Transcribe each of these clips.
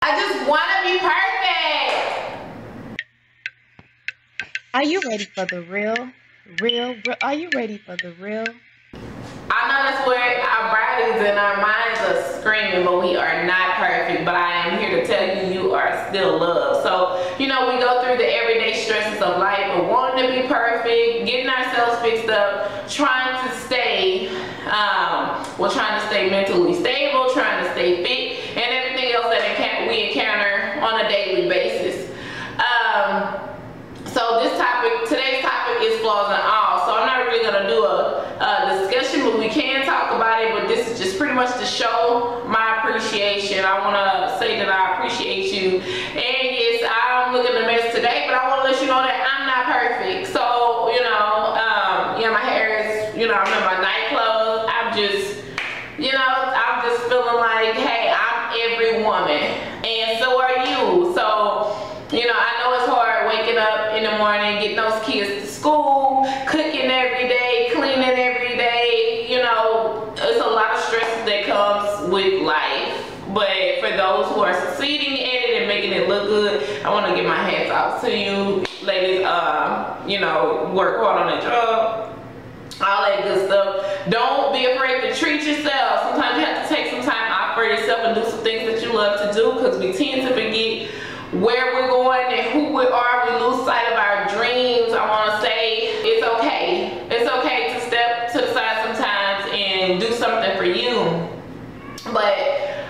I just want to be perfect. Are you ready for the real? Are you ready for the real? I know that's where our bodies and our minds are screaming, but we are not perfect. But I am here to tell you, you are still loved. So, you know, we go through the everyday stresses of life of wanting to be perfect, getting ourselves fixed up, trying to stay, trying to stay mentally stable, trying to stay fit, and everything else that we encounter on a daily basis. So today's topic is flaws and all. So I'm not really gonna do a discussion, but we can talk about it. But this is just pretty much to show my appreciation. I wanna say that I appreciate you. And yes, I'm looking a mess today, but I wanna let you know that I'm not perfect. So, you know, my hair is, I'm in my night clothes. I'm just feeling like, hey, I'm every woman. And so are you. So, I know it's hard waking up in the morning, getting those kids to school, cooking every day, cleaning every day. It's a lot of stress that comes with life. But for those who are succeeding in it and making it look good, I want to give my hats off to you, ladies. Work hard on the job, all that good stuff. Don't be afraid to treat yourself. Sometimes you have to take some time out for yourself and do some things that you love to do, because we tend to forget where we're going and who we are. We lose sight of our dreams. I want to say it's okay. It's okay to step to the side sometimes and do something for you. But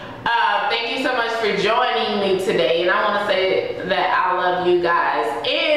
thank you so much for joining me today, and I want to say that I love you guys. And